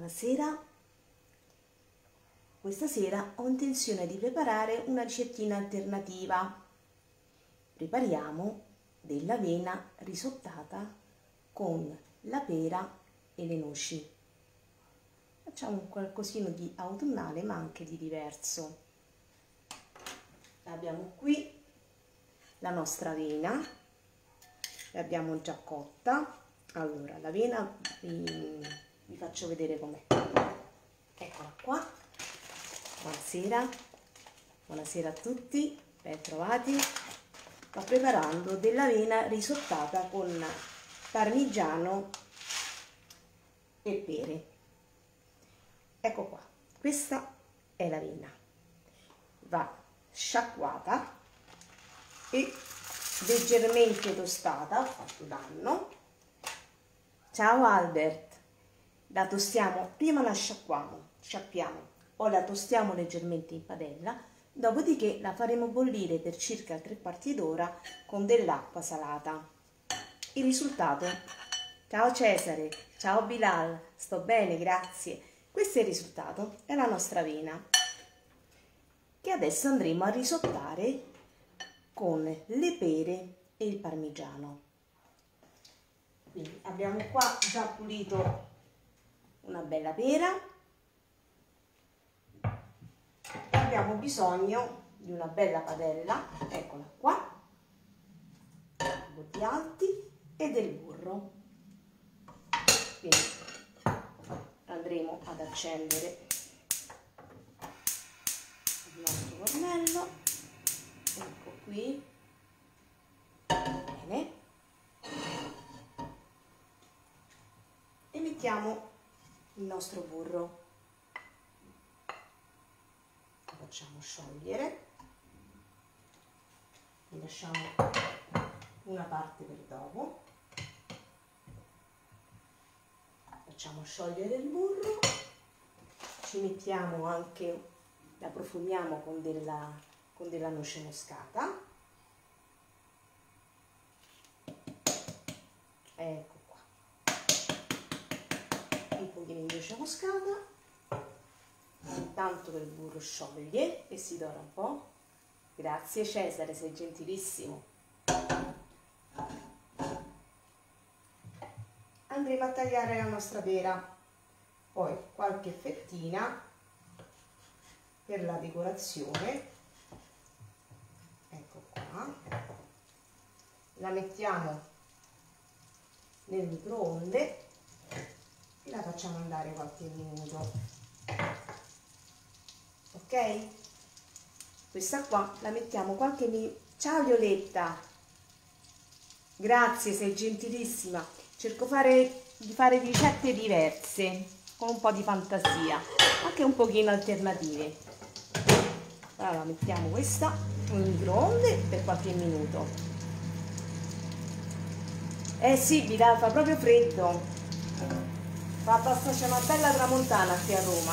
Buonasera, questa sera ho intenzione di preparare una ricettina alternativa. Prepariamo dell'avena risottata con la pera e le noci. Facciamo un qualcosino di autunnale ma anche di diverso. Abbiamo qui la nostra avena, l'abbiamo già cotta. Allora, l'avena vi faccio vedere com'è. Eccola qua. Buonasera, buonasera a tutti, ben trovati. Sto preparando dell'avena risottata con parmigiano e pere. Ecco qua, questa è l'avena. Va sciacquata e leggermente tostata, ho fatto danno. Ciao Albert, la tostiamo, prima la sciacquiamo, poi la tostiamo leggermente in padella, dopodiché la faremo bollire per circa 3/4 d'ora con dell'acqua salata. Il risultato, ciao Cesare, ciao Bilal, sto bene, grazie. Questo è il risultato, è la nostra avena, che adesso andremo a risottare con le pere e il parmigiano. Quindi abbiamo qua già pulito una bella pera, abbiamo bisogno di una bella padella, eccola qua, bordi alti, e del burro. Quindi andremo ad accendere il nostro fornello, ecco qui, bene. E mettiamo il nostro burro, lo facciamo sciogliere, ne lasciamo una parte per dopo, facciamo sciogliere il burro, ci mettiamo anche, la profumiamo con della noce moscata, ecco, un pochino di noce moscata, intanto che il burro scioglie e si dora un po'. Grazie Cesare, sei gentilissimo. Andremo a tagliare la nostra pera, poi qualche fettina per la decorazione, ecco qua, la mettiamo nel microonde e la facciamo andare qualche minuto, ok? Questa qua la mettiamo qualche minuto. Ciao Violetta, grazie, sei gentilissima. Cerco di fare ricette diverse con un po' di fantasia, anche un pochino alternative. Allora mettiamo questa nel microonde per qualche minuto. Sì, Bilal, fa proprio freddo. C'è una bella tramontana qui a Roma.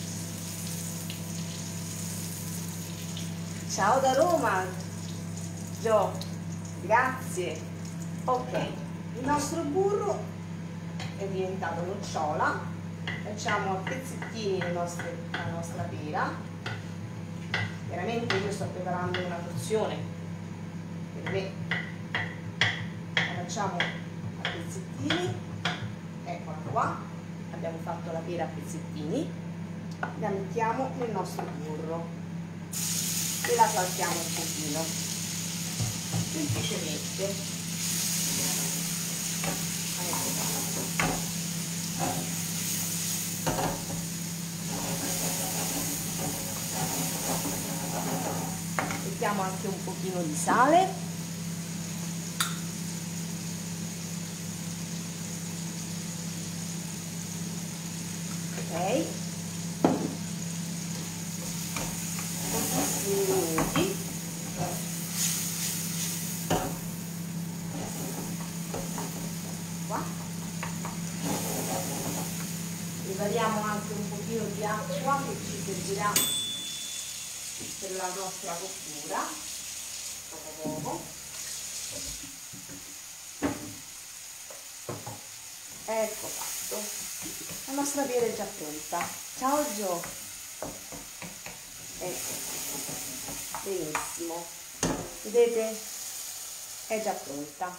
Ciao da Roma, Gio, grazie. Ok, il nostro burro è diventato nocciola, facciamo a pezzettini la nostra pera. Chiaramente io sto preparando una porzione per me, la facciamo a pezzettini, eccola qua. Abbiamo fatto la pera a pezzettini, la mettiamo nel nostro burro e la saltiamo un pochino, semplicemente. Mettiamo anche un pochino di sale. Ok, minuti. Qua prepariamo anche un pochino di acqua che ci servirà per la nostra cottura poco poco. Ecco fatto. La nostra pera è già pronta. Ciao Gio! Ecco, benissimo. Vedete? È già pronta.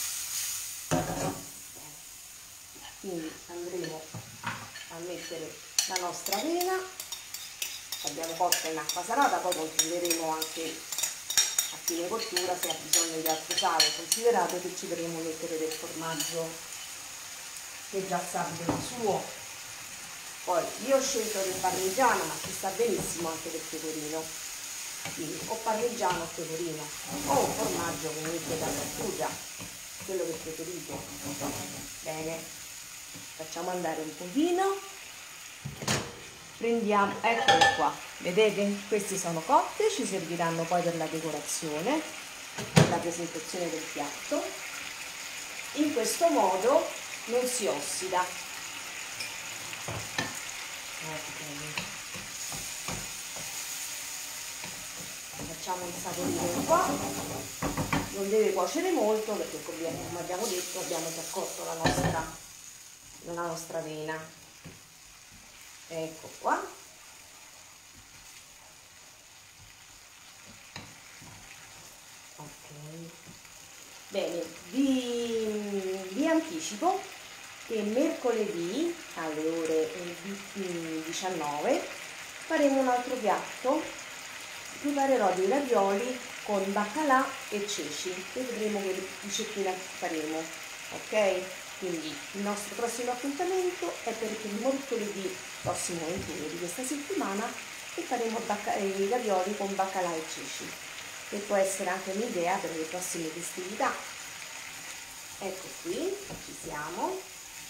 Quindi andremo a mettere la nostra avena. L'abbiamo cotta in acqua salata, poi controlleremo anche a fine cottura se ha bisogno di altro sale. Considerate che ci dovremo mettere del formaggio che già sa del suo. Poi io ho scelto del parmigiano, ma ci sta benissimo anche del pecorino, quindi o parmigiano o pecorino, o un formaggio comunque da grattugia, quello che preferite. Bene, facciamo andare un pochino, prendiamo, eccole qua, vedete? Queste sono cotte, ci serviranno poi per la decorazione, per la presentazione del piatto. In questo modo non si ossida. Okay. Facciamo insaporire un po', non deve cuocere molto perché come abbiamo detto abbiamo già cotto la nostra avena. Ecco qua. Ok. Bene, vi anticipo che mercoledì alle ore 19 faremo un altro piatto. Preparerò dei ravioli con baccalà e ceci e vedremo che ricettina faremo, ok? Quindi il nostro prossimo appuntamento è per il mercoledì prossimo 21 di questa settimana e faremo i ravioli con baccalà e ceci, che può essere anche un'idea per le prossime festività. Ecco qui, ci siamo.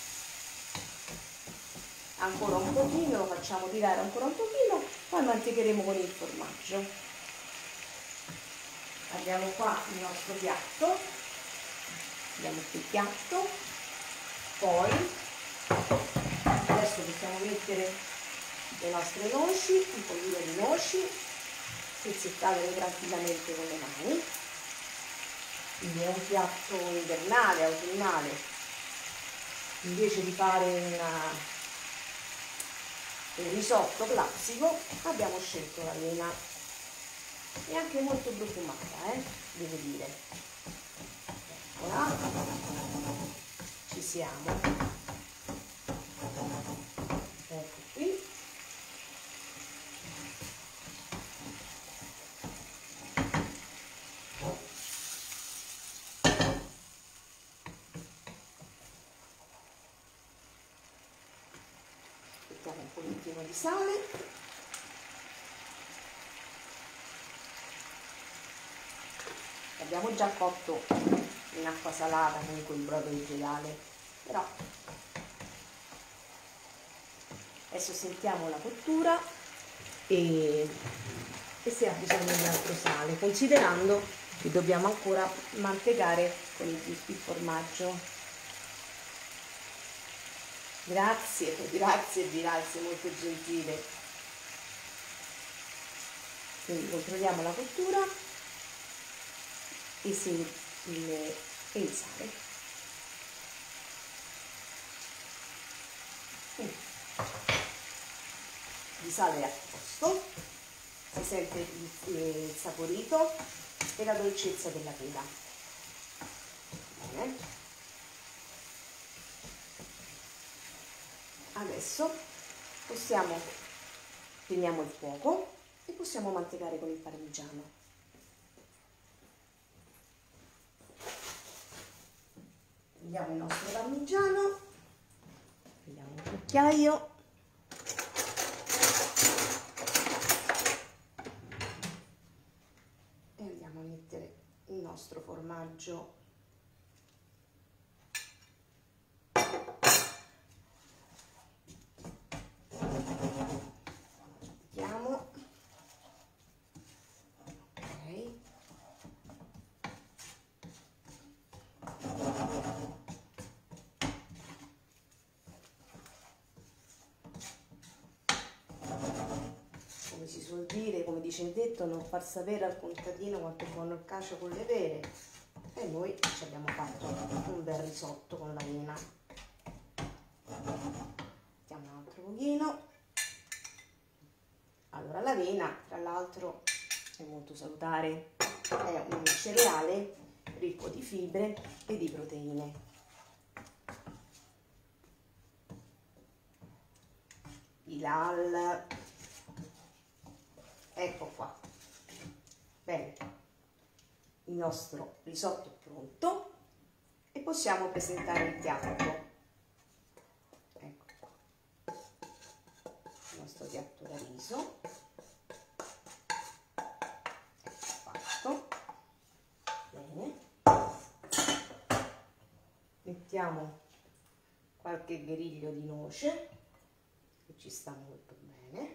Ancora un pochino, lo facciamo tirare ancora un pochino, poi mantecheremo con il formaggio. Abbiamo qua il nostro piatto, abbiamo qui il piatto, poi adesso possiamo mettere le nostre noci, un pochino di noci, pezzettatele tranquillamente con le mani. Quindi è un piatto invernale, autunnale. Invece di fare un risotto classico abbiamo scelto l'avena, è anche molto profumata, devo dire. Eccola, ci siamo. Ecco qui. Mettiamo un pochettino di sale. Abbiamo già cotto in acqua salata comunque il brodo vegetale, però adesso sentiamo la cottura e se ha bisogno di altro sale, considerando che dobbiamo ancora mantecare con il formaggio. Grazie, grazie, molto gentile. Quindi controlliamo la cottura e il sale. Il sale è a posto, si sente il saporito e la dolcezza della pera. Bene. Adesso spegniamo il fuoco e possiamo mantecare con il parmigiano. Prendiamo il nostro parmigiano, prendiamo un cucchiaio e andiamo a mettere il nostro formaggio . Mettiamo, ok. Come si suol dire, come dice il detto, non far sapere al contadino quanto è buono il cacio con le pere, e noi ci abbiamo fatto un bel risotto con l'avena. l'avena, tra l'altro è molto salutare, è un cereale ricco di fibre e di proteine. Hilal, ecco qua. Bene, il nostro risotto è pronto e possiamo presentare il piatto. Ecco qua, il nostro piatto da riso è fatto. Bene, mettiamo qualche griglio di noce che ci sta molto bene.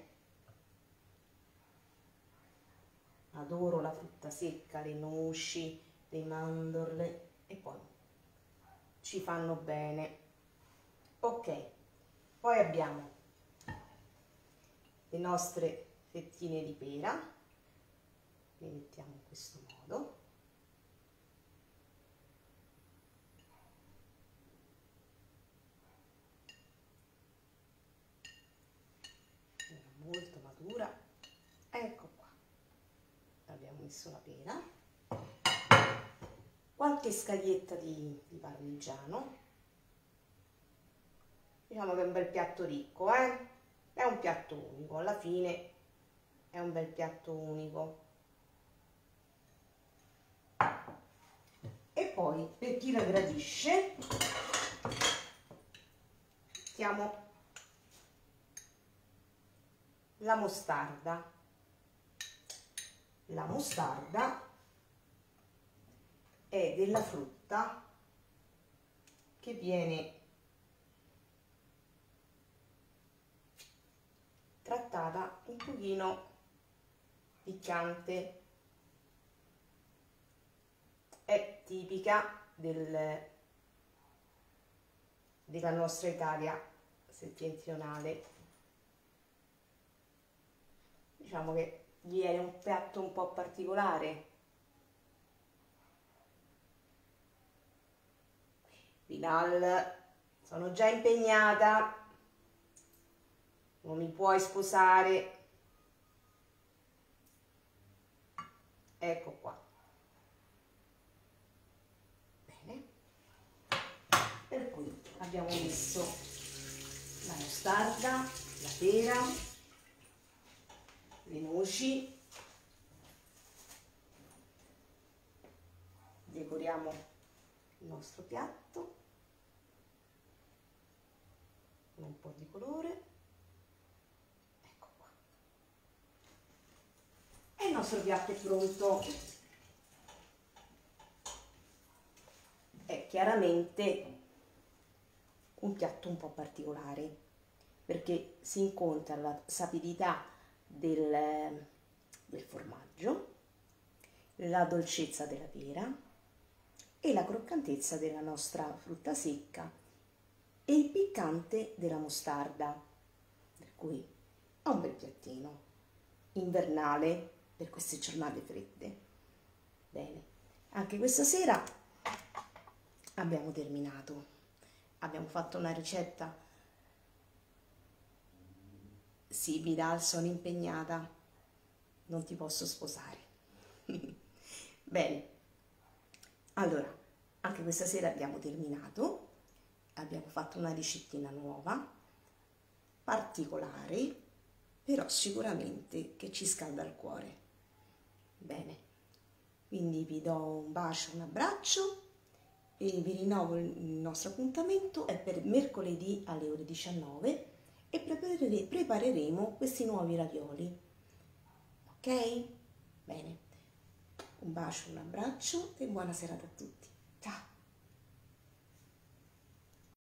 Adoro la frutta secca, le noci, le mandorle e poi ci fanno bene. Ok, poi abbiamo le nostre fettine di pera, le mettiamo in questo modo. Molto matura, ecco qua, abbiamo messo la pera, qualche scaglietta di parmigiano. Diciamo che è un bel piatto ricco, è un piatto unico, alla fine è un bel piatto unico. E poi per chi la gradisce mettiamo la mostarda. La mostarda è della frutta che viene trattata un pochino piccante, è tipica della nostra Italia settentrionale. Diciamo che viene un piatto un po' particolare. Bilal, sono già impegnata, non mi puoi sposare. Ecco qua. Bene. Per cui abbiamo messo la mostarda, la pera, le noci, decoriamo il nostro piatto con un po' di colore, ecco qua, e il nostro piatto è pronto. È chiaramente un piatto un po' particolare perché si incontra la sapidità del formaggio, la dolcezza della pera e la croccantezza della nostra frutta secca e il piccante della mostarda, per cui è un bel piattino invernale per queste giornate fredde. Bene, anche questa sera abbiamo terminato, abbiamo fatto una ricetta. Sì, Vidal, sono impegnata, non ti posso sposare. Bene, allora, anche questa sera abbiamo terminato, abbiamo fatto una ricettina nuova, particolare, però sicuramente che ci scalda il cuore. Bene, quindi vi do un bacio, un abbraccio e vi rinnovo il nostro appuntamento, è per mercoledì alle ore 19 e prepareremo questi nuovi ravioli. Ok? Bene, un bacio, un abbraccio e buona serata a tutti. Ciao!